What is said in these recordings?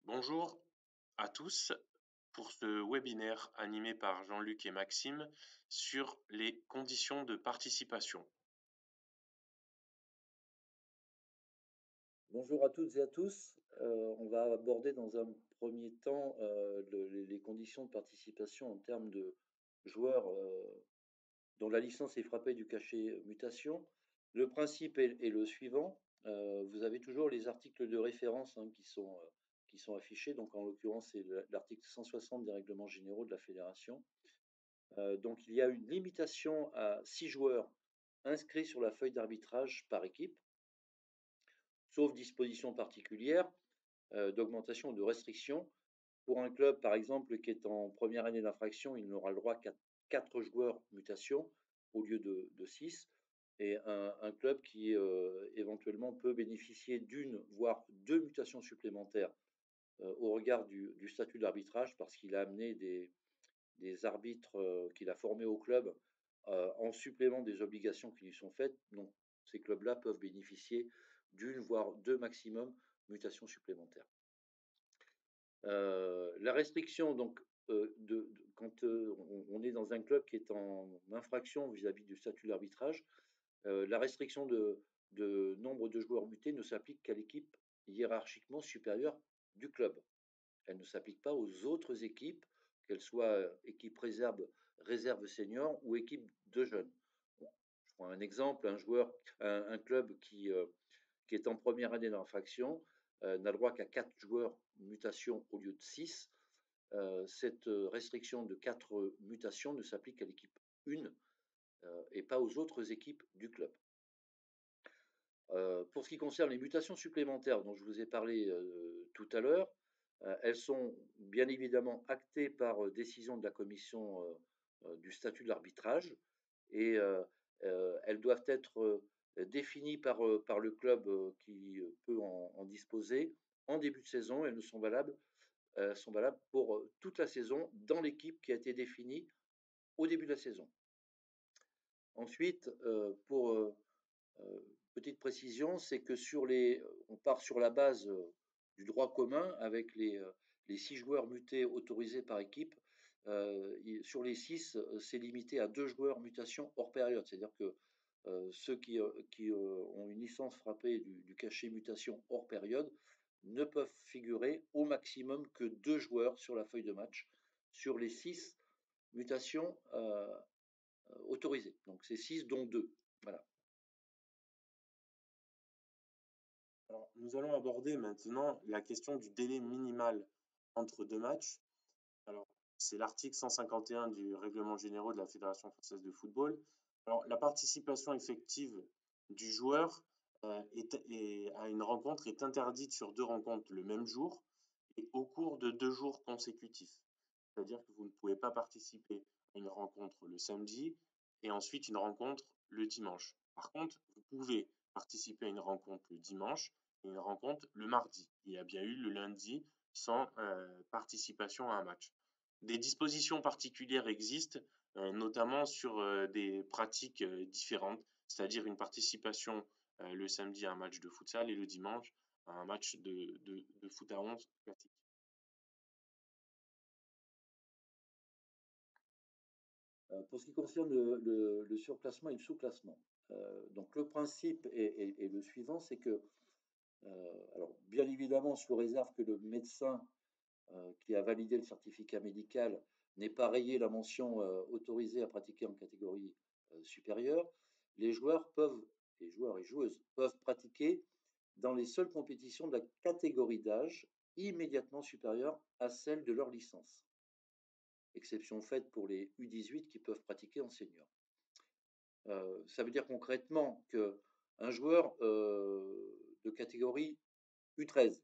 Bonjour à tous pour ce webinaire animé par Jean-Luc et Maxime sur les conditions de participation. Bonjour à toutes et à tous. On va aborder dans un premier temps les conditions de participation en termes de joueurs dont la licence est frappée du cachet mutation. Le principe est le suivant. Vous avez toujours les articles de référence qui sont affichés. Donc en l'occurrence, c'est l'article 160 des règlements généraux de la fédération. Donc il y a une limitation à 6 joueurs inscrits sur la feuille d'arbitrage par équipe, sauf disposition particulière d'augmentation ou de restriction. Pour un club, par exemple, qui est en première année d'infraction, il n'aura le droit qu'à 4 joueurs mutation au lieu de 6. Et un club qui éventuellement peut bénéficier d'une, voire deux mutations supplémentaires au regard du statut d'arbitrage, parce qu'il a amené des arbitres qu'il a formés au club en supplément des obligations qui lui sont faites. Donc ces clubs-là peuvent bénéficier d'une, voire deux maximum mutations supplémentaires. La restriction, donc, quand on est dans un club qui est en infraction vis-à-vis du statut d'arbitrage, la restriction de nombre de joueurs mutés ne s'applique qu'à l'équipe hiérarchiquement supérieure du club. Elle ne s'applique pas aux autres équipes, qu'elles soient équipe réserve senior ou équipe de jeunes. Bon, je prends un exemple, un club qui est en première année d'infraction n'a le droit qu'à 4 joueurs mutation au lieu de 6. Cette restriction de 4 mutations ne s'applique qu'à l'équipe 1 et pas aux autres équipes du club. Pour ce qui concerne les mutations supplémentaires dont je vous ai parlé tout à l'heure, elles sont bien évidemment actées par décision de la commission du statut de l'arbitrage et elles doivent être définies par le club qui peut en disposer en début de saison. Elles sont valables pour toute la saison dans l'équipe qui a été définie au début de la saison. Ensuite, pour petite précision, c'est que on part sur la base du droit commun avec les 6 joueurs mutés autorisés par équipe. Sur les 6, c'est limité à 2 joueurs mutation hors période. C'est-à-dire que ceux qui ont une licence frappée du cachet mutation hors période ne peuvent figurer au maximum que 2 joueurs sur la feuille de match sur les 6 mutations autorisées. Donc c'est 6 dont 2. Voilà. Alors, nous allons aborder maintenant la question du délai minimal entre deux matchs. Alors, c'est l'article 151 du règlement général de la Fédération française de football. Alors, la participation effective du joueur à une rencontre est interdite sur 2 rencontres le même jour et au cours de 2 jours consécutifs. C'est-à-dire que vous ne pouvez pas participer à une rencontre le samedi et ensuite une rencontre le dimanche. Par contre, vous pouvez participer à une rencontre le dimanche et une rencontre le mardi. Il y a bien eu le lundi sans participation à un match. Des dispositions particulières existent, notamment sur des pratiques différentes, c'est-à-dire une participation le samedi à un match de futsal et le dimanche à un match de foot à 11 classique. Pour ce qui concerne le surclassement et le sous-classement, donc le principe est le suivant, c'est que, alors bien évidemment sous réserve que le médecin qui a validé le certificat médical n'ait pas rayé la mention autorisée à pratiquer en catégorie supérieure, les joueurs et joueuses peuvent pratiquer dans les seules compétitions de la catégorie d'âge immédiatement supérieure à celle de leur licence. Exception faite pour les U18 qui peuvent pratiquer en senior. Ça veut dire concrètement qu'un joueur de catégorie U13,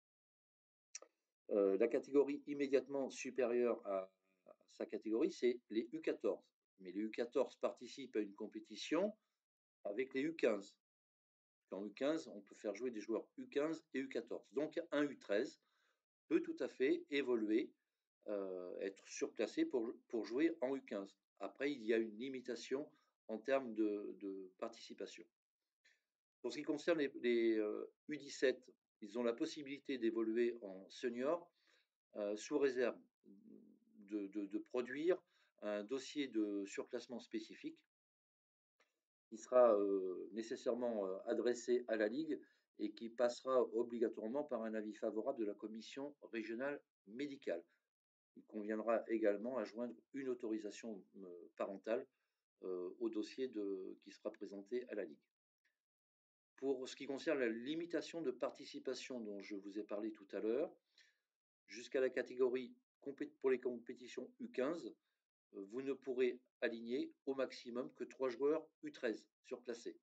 la catégorie immédiatement supérieure à sa catégorie, c'est les U14. Mais les U14 participent à une compétition avec les U15. En U15, on peut faire jouer des joueurs U15 et U14. Donc un U13 peut tout à fait évoluer, être surclassé pour jouer en U15. Après, il y a une limitation en termes de participation. Pour ce qui concerne les U17, ils ont la possibilité d'évoluer en senior sous réserve de produire un dossier de surclassement spécifique qui sera nécessairement adressé à la Ligue et qui passera obligatoirement par un avis favorable de la commission régionale médicale. Il conviendra également à joindre une autorisation parentale au dossier qui sera présenté à la Ligue. Pour ce qui concerne la limitation de participation dont je vous ai parlé tout à l'heure, jusqu'à la catégorie pour les compétitions U15, vous ne pourrez aligner au maximum que 3 joueurs U13 surclassés.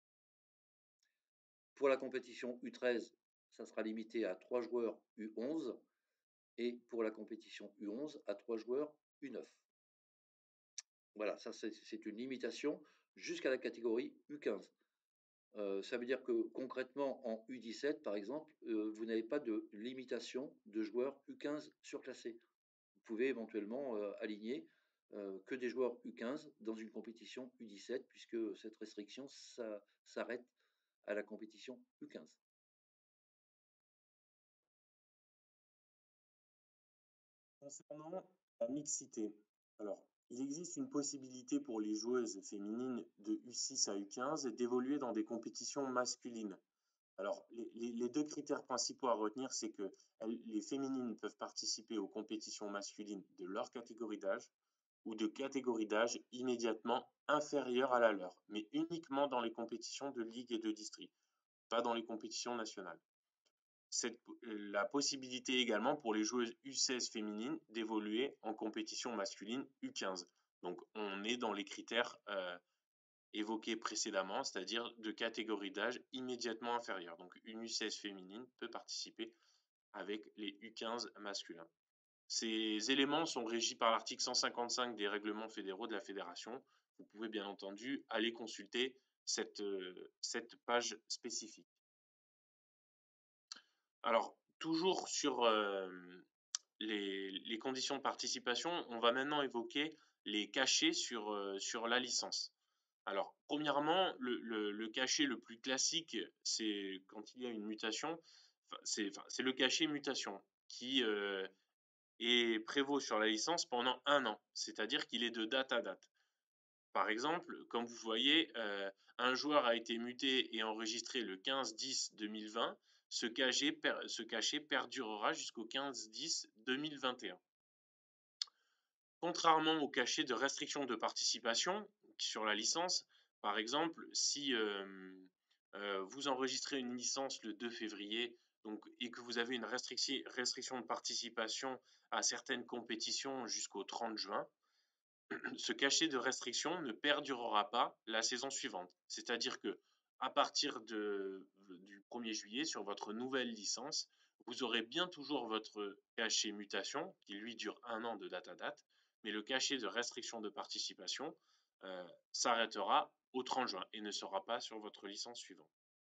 Pour la compétition U13, ça sera limité à 3 joueurs U11 et pour la compétition U11 à 3 joueurs U9. Voilà, ça c'est une limitation jusqu'à la catégorie U15. Ça veut dire que concrètement en U17 par exemple, vous n'avez pas de limitation de joueurs U15 surclassés. Vous pouvez éventuellement aligner que des joueurs U15 dans une compétition U17 puisque cette restriction s'arrête à la compétition U15. Concernant la mixité, alors, il existe une possibilité pour les joueuses féminines de U6 à U15 d'évoluer dans des compétitions masculines. Alors, les deux critères principaux à retenir, c'est que les féminines peuvent participer aux compétitions masculines de leur catégorie d'âge ou de catégorie d'âge immédiatement inférieure à la leur, mais uniquement dans les compétitions de ligue et de district, pas dans les compétitions nationales. La possibilité également pour les joueuses U16 féminines d'évoluer en compétition masculine U15. Donc on est dans les critères évoqués précédemment, c'est-à-dire de catégorie d'âge immédiatement inférieure. Donc une U16 féminine peut participer avec les U15 masculins. Ces éléments sont régis par l'article 155 des règlements fédéraux de la fédération. Vous pouvez bien entendu aller consulter cette page spécifique. Alors, toujours sur les conditions de participation, on va maintenant évoquer les cachets sur la licence. Alors, premièrement, le cachet le plus classique, c'est quand il y a une mutation, c'est le cachet mutation qui prévaut sur la licence pendant 1 an, c'est-à-dire qu'il est de date à date. Par exemple, comme vous voyez, un joueur a été muté et enregistré le 15-10-2020. Ce cachet perdurera jusqu'au 15-10-2021. Contrairement au cachet de restriction de participation sur la licence, par exemple, si vous enregistrez une licence le 2 février et que vous avez une restriction de participation à certaines compétitions jusqu'au 30 juin, ce cachet de restriction ne perdurera pas la saison suivante. C'est-à-dire que à partir du 1er juillet, sur votre nouvelle licence, vous aurez bien toujours votre cachet mutation, qui lui dure 1 an de date à date, mais le cachet de restriction de participation s'arrêtera au 30 juin et ne sera pas sur votre licence suivante.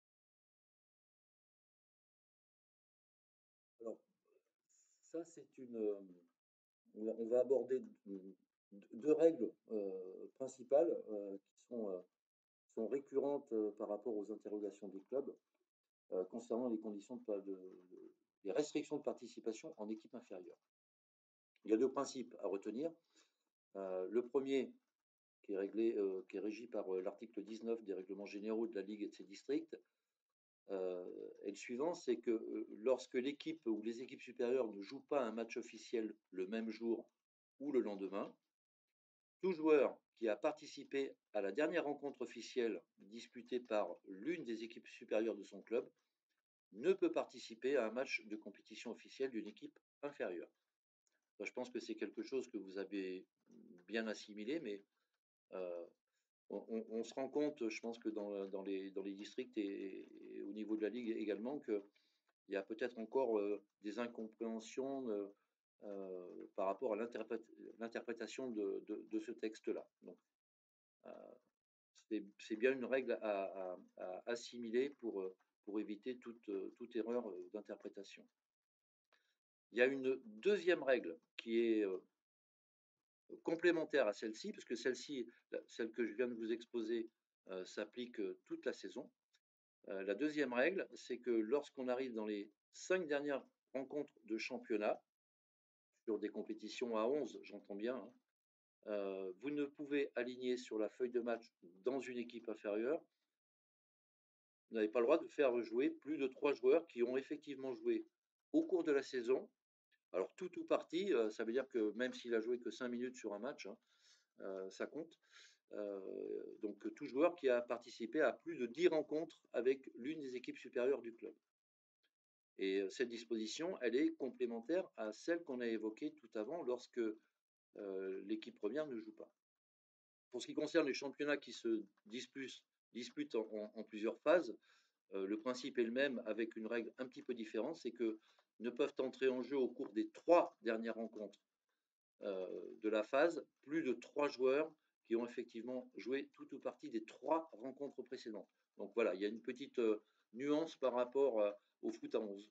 Alors, ça c'est on va aborder deux règles principales qui sont récurrentes par rapport aux interrogations des clubs concernant les conditions les restrictions de participation en équipe inférieure. Il y a deux principes à retenir. Le premier, qui est régi par l'article 19 des règlements généraux de la Ligue et de ses districts, est le suivant, c'est que lorsque l'équipe ou les équipes supérieures ne jouent pas un match officiel le même jour ou le lendemain, tout joueur qui a participé à la dernière rencontre officielle disputée par l'une des équipes supérieures de son club ne peut participer à un match de compétition officielle d'une équipe inférieure. Je pense que c'est quelque chose que vous avez bien assimilé, mais on se rend compte, je pense que dans les districts et au niveau de la Ligue également, qu'il y a peut-être encore des incompréhensions par rapport à l'interprétation de ce texte-là. Donc, c'est bien une règle à assimiler pour éviter toute erreur d'interprétation. Il y a une deuxième règle qui est complémentaire à celle-ci, parce que celle que je viens de vous exposer, s'applique toute la saison. La deuxième règle, c'est que lorsqu'on arrive dans les 5 dernières rencontres de championnat, sur des compétitions à 11, j'entends bien, hein, vous ne pouvez aligner sur la feuille de match dans une équipe inférieure, vous n'avez pas le droit de faire jouer plus de 3 joueurs qui ont effectivement joué au cours de la saison. Alors tout ou partie, ça veut dire que même s'il a joué que 5 minutes sur un match, hein, ça compte. Donc tout joueur qui a participé à plus de 10 rencontres avec l'une des équipes supérieures du club. Et cette disposition, elle est complémentaire à celle qu'on a évoquée tout avant lorsque l'équipe première ne joue pas. Pour ce qui concerne les championnats qui se disputent en plusieurs phases, le principe est le même avec une règle un petit peu différente, c'est que ne peuvent entrer en jeu au cours des 3 dernières rencontres de la phase plus de 3 joueurs qui ont effectivement joué tout ou partie des 3 rencontres précédentes. Donc voilà, il y a une petite nuance par rapport au foot à 11.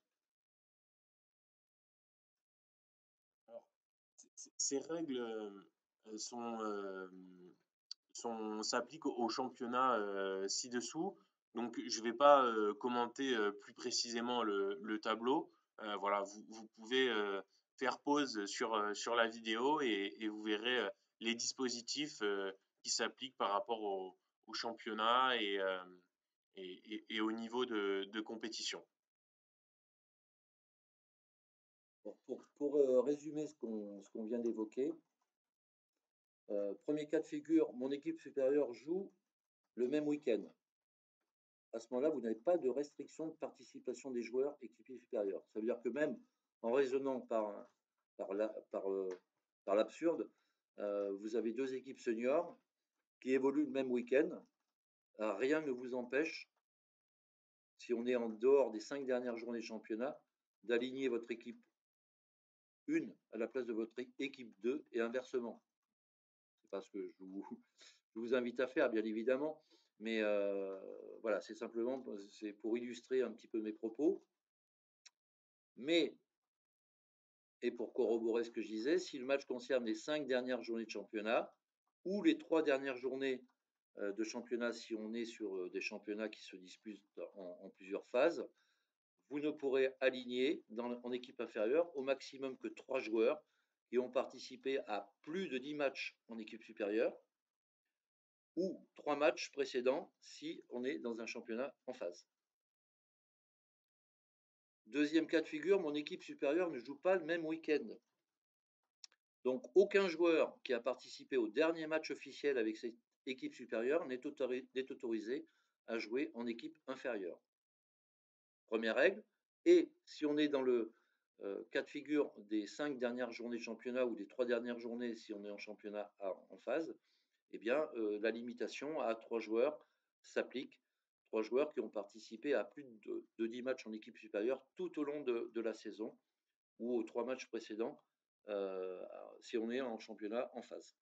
Alors, ces règles s'appliquent au championnat ci-dessous. Donc, je ne vais pas commenter plus précisément le tableau. Voilà, vous pouvez faire pause sur la vidéo et vous verrez les dispositifs qui s'appliquent par rapport au championnat et au niveau de compétition. Pour résumer ce qu'on vient d'évoquer, premier cas de figure, mon équipe supérieure joue le même week-end. À ce moment-là, vous n'avez pas de restriction de participation des joueurs équipiers supérieurs. Ça veut dire que même en raisonnant par l'absurde, vous avez 2 équipes seniors qui évoluent le même week-end. Rien ne vous empêche, si on est en dehors des 5 dernières journées de championnat, d'aligner votre équipe 1 à la place de votre équipe 2 et inversement. C'est pas ce que je vous invite à faire, bien évidemment, mais voilà, c'est simplement c'est pour illustrer un petit peu mes propos. Mais, et pour corroborer ce que je disais, si le match concerne les 5 dernières journées de championnat ou les 3 dernières journées de championnat, si on est sur des championnats qui se disputent en plusieurs phases, vous ne pourrez aligner en équipe inférieure au maximum que 3 joueurs qui ont participé à plus de 10 matchs en équipe supérieure ou 3 matchs précédents si on est dans un championnat en phase. Deuxième cas de figure, mon équipe supérieure ne joue pas le même week-end. Donc aucun joueur qui a participé au dernier match officiel avec cette équipe supérieure n'est autorisé à jouer en équipe inférieure. Première règle. Et si on est dans le cas de figure des 5 dernières journées de championnat ou des 3 dernières journées si on est en championnat en phase, eh bien la limitation à 3 joueurs s'applique. 3 joueurs qui ont participé à plus de 10 matchs en équipe supérieure tout au long de la saison ou aux 3 matchs précédents si on est en championnat en phase.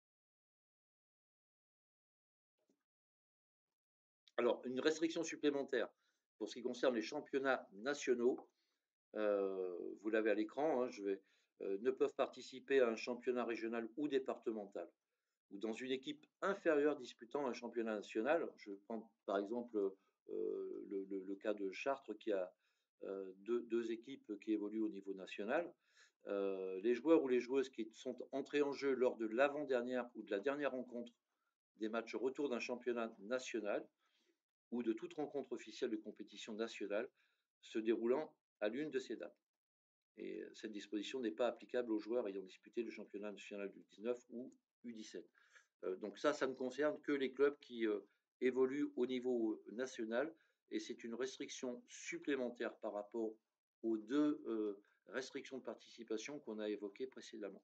Alors, une restriction supplémentaire pour ce qui concerne les championnats nationaux, vous l'avez à l'écran, hein, ne peuvent participer à un championnat régional ou départemental, ou dans une équipe inférieure disputant un championnat national. Je prends par exemple le cas de Chartres qui a deux équipes qui évoluent au niveau national. Les joueurs ou les joueuses qui sont entrés en jeu lors de l'avant-dernière ou de la dernière rencontre des matchs retour d'un championnat national ou de toute rencontre officielle de compétition nationale se déroulant à l'une de ces dates. Et cette disposition n'est pas applicable aux joueurs ayant disputé le championnat national U19 ou U17. Donc ça ne concerne que les clubs qui évoluent au niveau national et c'est une restriction supplémentaire par rapport aux 2 restrictions de participation qu'on a évoquées précédemment.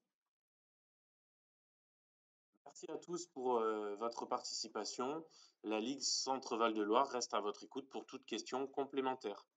Merci à tous pour votre participation. La Ligue Centre-Val de Loire reste à votre écoute pour toute question complémentaire.